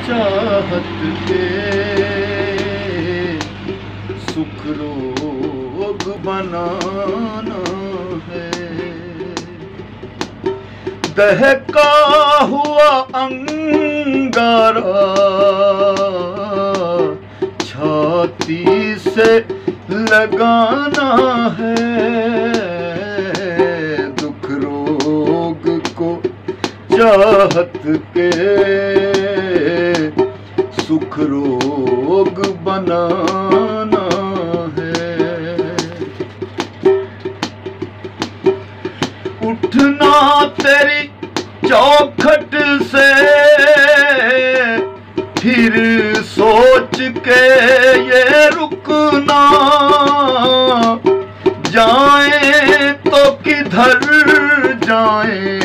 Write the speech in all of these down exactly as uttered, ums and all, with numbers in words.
चाहत के सुख रोग बनाना है। दहका हुआ अंगारा छाती से लगाना है। दुख रोग को चाहत के सुख रोग बनाना है। उठना तेरी चौखट से फिर सोच के ये रुकना, जाए तो किधर जाए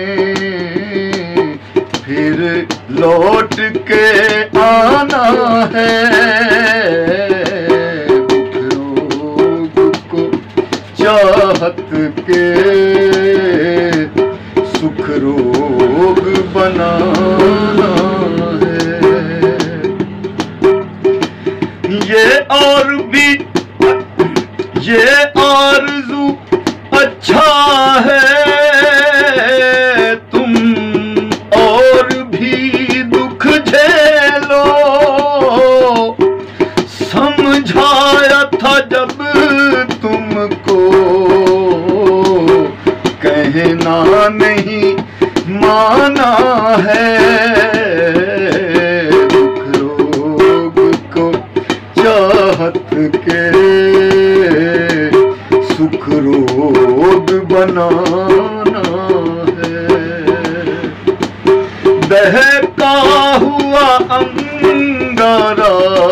फिर लौट के आना है। दुख रोग को चाहत के सुख रोग बनाना है। ये और भी ये आरज़ू अच्छा है, तुम और भी दुख झेलो। समझाया था जब तुमको कहना नहीं माना है। दुख रोग को चाहत के सुख रोग बनाना है। दहका हुआ अंगारा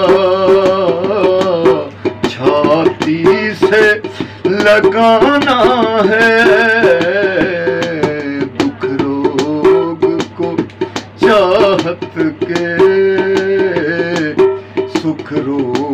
छाती से लगाना है। दुख रोग को चाहत के सुख रोग